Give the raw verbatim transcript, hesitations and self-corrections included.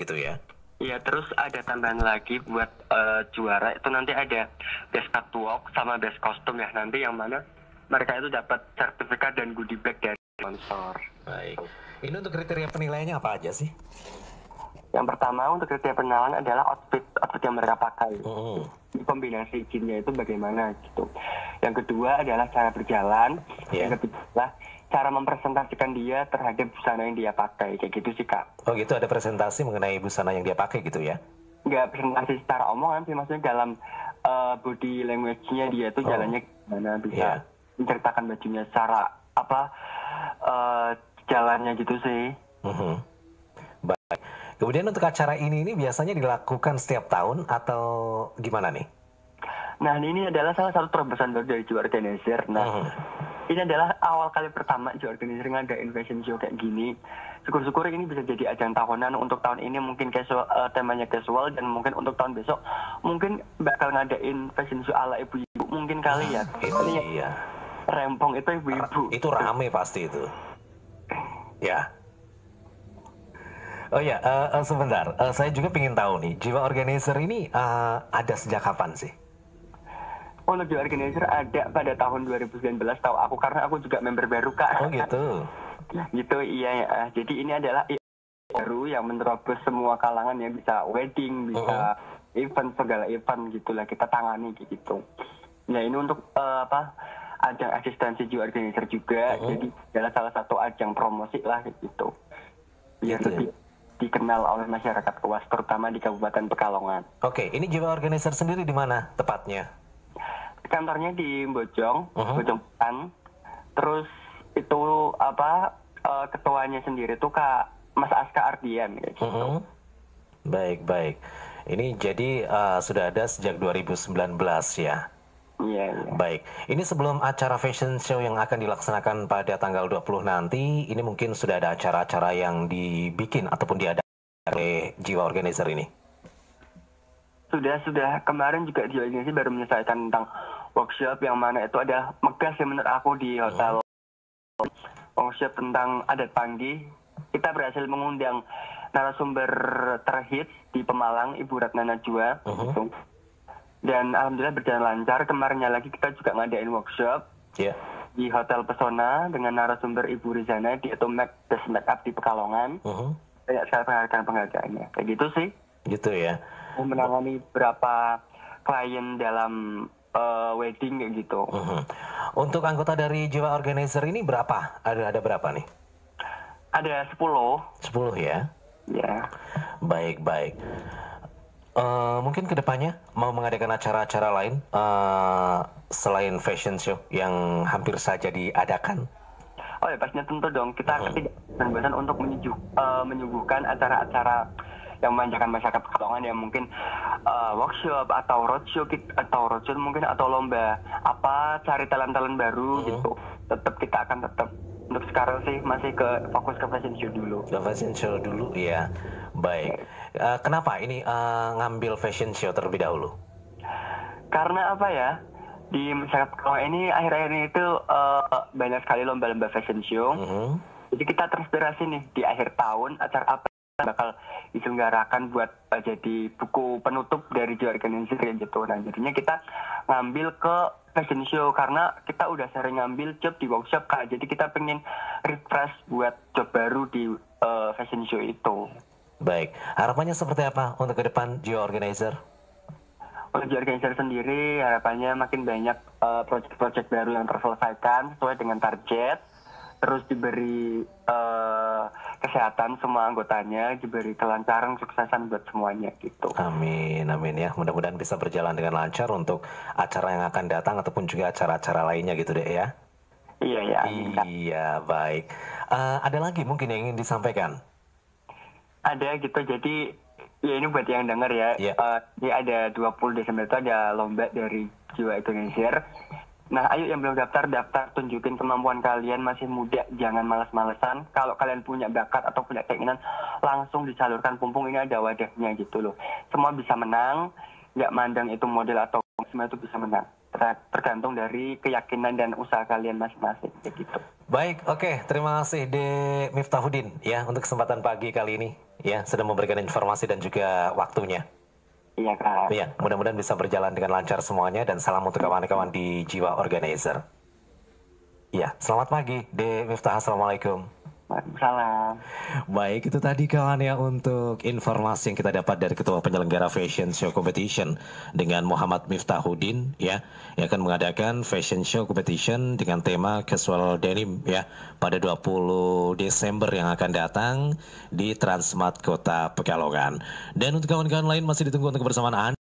gitu ya. Iya, terus ada tambahan lagi buat uh, juara itu nanti ada best catwalk sama best kostum ya, nanti yang mana mereka itu dapat sertifikat dan goodie bag dari sponsor. Baik, ini untuk kriteria penilaiannya apa aja sih? Yang pertama untuk kriteria penilaian adalah outfit outfit yang mereka pakai. Mm. Kombinasi jeansnya itu bagaimana gitu. Yang kedua adalah cara berjalan. Yeah. Yang ketiga adalah cara mempresentasikan dia terhadap busana yang dia pakai, kayak gitu sih Kak. Oh gitu, ada presentasi mengenai busana yang dia pakai gitu ya? Nggak presentasi secara omongan sih, maksudnya dalam uh, body language-nya dia tuh oh. jalannya gimana, bisa yeah. menceritakan bajunya secara apa uh, jalannya gitu sih. Mm-hmm. Baik. Kemudian untuk acara ini ini biasanya dilakukan setiap tahun atau gimana nih? Nah ini adalah salah satu terobosan baru dari Jiwa Organizer. Nah mm. ini adalah awal kali pertama Jiwa Organizer ngadain fashion show kayak gini. Syukur-syukur ini bisa jadi ajang tahunan. Untuk tahun ini mungkin casual, uh, temanya casual, dan mungkin untuk tahun besok mungkin bakal ngadain fashion show ala ibu-ibu mungkin kali ya. Itu iya. Rempong itu ibu-ibu. Itu rame pasti itu. Ya. Oh ya, uh, uh, sebentar. Uh, saya juga ingin tahu nih, Jiwa Organizer ini uh, ada sejak kapan sih? Untuk Jiwa Organizer ada pada tahun dua ribu sembilan belas, tahu aku, karena aku juga member baru Kak. Oh gitu. Gitu iya ya. Jadi ini adalah baru yang menerobos semua kalangan, yang bisa wedding, bisa uh-huh. event, segala event gitulah kita tangani gitu. Nah ini untuk uh, apa? Ajang asistensi Jiwa Organizer juga. Uh-huh. Jadi adalah salah satu ajang promosi lah gitu. Biar gitu, lebih dikenal oleh masyarakat luas, terutama di Kabupaten Pekalongan. Oke, ini Jiwa Organizer sendiri di mana tepatnya? Kantornya di Bojong, uh-huh. Bojong Pan. Terus itu apa uh, ketuanya sendiri tuh Kak Mas Aska Ardian gitu. Uh-huh. Baik, baik. Ini jadi uh, sudah ada sejak dua ribu sembilan belas ya? Iya, iya. Baik, ini sebelum acara fashion show yang akan dilaksanakan pada tanggal dua puluh nanti, ini mungkin sudah ada acara-acara yang dibikin ataupun diadakan oleh Jiwa Organizer ini? Sudah, sudah. Kemarin juga Jiwa Organizer baru menyelesaikan tentang workshop yang mana itu ada megah sih menurut aku di hotel. Hmm. Workshop tentang adat Panggi. Kita berhasil mengundang narasumber terhits di Pemalang, Ibu Ratna Najwa. Uh-huh. Gitu. Dan alhamdulillah berjalan lancar. Kemarinnya lagi kita juga ngadain workshop yeah. di Hotel Pesona dengan narasumber Ibu Rizana, dia itu make, best make up di Pekalongan. Uh-huh. Banyak sekali penghargaan-penghargaannya. Kayak gitu sih. Gitu ya. Menangani berapa klien dalam uh, wedding kayak gitu. Uh-huh. Untuk anggota dari Jiwa Organizer ini berapa? Ada ada berapa nih? Ada sepuluh. sepuluh ya? Ya. Baik, baik. Uh, mungkin kedepannya mau mengadakan acara-acara lain uh, selain fashion show yang hampir saja diadakan? Oh ya pastinya tentu dong. Kita uh-huh. ketidaksambatan untuk menyuguh, uh, menyuguhkan acara-acara yang memanjakan masyarakat Pekalongan, yang mungkin uh, workshop atau roadshow atau roadshow mungkin atau lomba apa cari talent-talent baru uh-huh. gitu. Tetap kita akan tetap untuk sekarang sih masih ke fokus ke fashion show dulu. Ke fashion show dulu ya. Baik. Uh, kenapa ini uh, ngambil fashion show terlebih dahulu? Karena apa ya? Di masyarakat Pekalongan ini akhir-akhir ini itu uh, banyak sekali lomba-lomba fashion show. Uh-huh. Jadi kita terinspirasi nih di akhir tahun acara apa bakal diselenggarakan buat uh, jadi buku penutup dari Jiwa Organizer gitu. Nah jadinya kita ngambil ke fashion show karena kita udah sering ngambil job di workshop Kak. Jadi kita pengen refresh buat job baru di uh, fashion show itu. Baik, harapannya seperti apa untuk ke depan Jiwa Organizer? Untuk Jiwa Organizer sendiri harapannya makin banyak uh, proyek-proyek baru yang terselesaikan sesuai dengan target. Terus diberi uh, kesehatan semua anggotanya, diberi kelancaran, suksesan buat semuanya gitu. Amin, amin ya. Mudah-mudahan bisa berjalan dengan lancar untuk acara yang akan datang ataupun juga acara-acara lainnya gitu deh ya. Iya ya. Amin, iya baik. Uh, ada lagi mungkin yang ingin disampaikan? Ada gitu. Jadi ya ini buat yang dengar ya. Yeah. Uh, ini ada dua puluh Desember itu ada lomba dari Jiwa Organizer. Nah, ayo yang belum daftar, daftar, tunjukin kemampuan kalian, masih muda, jangan malas-malesan. Kalau kalian punya bakat atau punya keinginan, langsung disalurkan, mumpung ini ada wadahnya gitu loh. Semua bisa menang, nggak mandang itu model atau semua itu bisa menang. ter- tergantung dari keyakinan dan usaha kalian masing-masing kayak gitu. Baik, oke. Terima kasih De Miftahuddin ya untuk kesempatan pagi kali ini ya sudah memberikan informasi dan juga waktunya. Iya Kak. Iya, mudah-mudahan bisa berjalan dengan lancar semuanya dan salam untuk kawan-kawan di Jiwa Organizer. Iya, selamat pagi De Miftah. Assalamualaikum. Waalaikumsalam. Baik, itu tadi kawan ya untuk informasi yang kita dapat dari Ketua Penyelenggara Fashion Show Competition dengan Muhammad Miftahuddin ya, yang akan mengadakan Fashion Show Competition dengan tema Casual Denim ya pada dua puluh Desember yang akan datang di Transmart Kota Pekalongan. Dan untuk kawan-kawan lain masih ditunggu untuk kebersamaan Anda.